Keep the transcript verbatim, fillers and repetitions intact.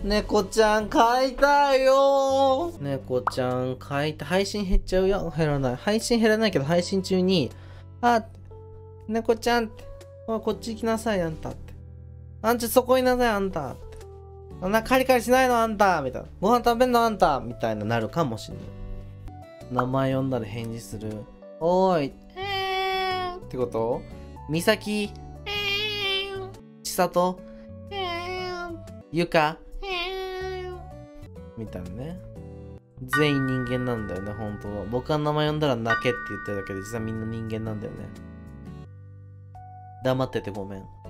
猫ちゃん飼いたいよー。猫ちゃん飼いたい。配信減っちゃうよ。減らない。配信減らないけど、配信中に、あ、猫ちゃんって、おいこっち行きなさい、あんたって。あんちそこいなさい、あんたって。あんなカリカリしないの、あんたみたいな。ご飯食べんの、あんたみたいななるかもしれない。名前呼んだら返事する。おーい。えーってことみさき。えーちさと。えーゆか。えーみたいなね。全員人間なんだよね、本当は。僕が名前呼んだら泣けって言ってるだけで、実はみんな人間なんだよね。黙っててごめん。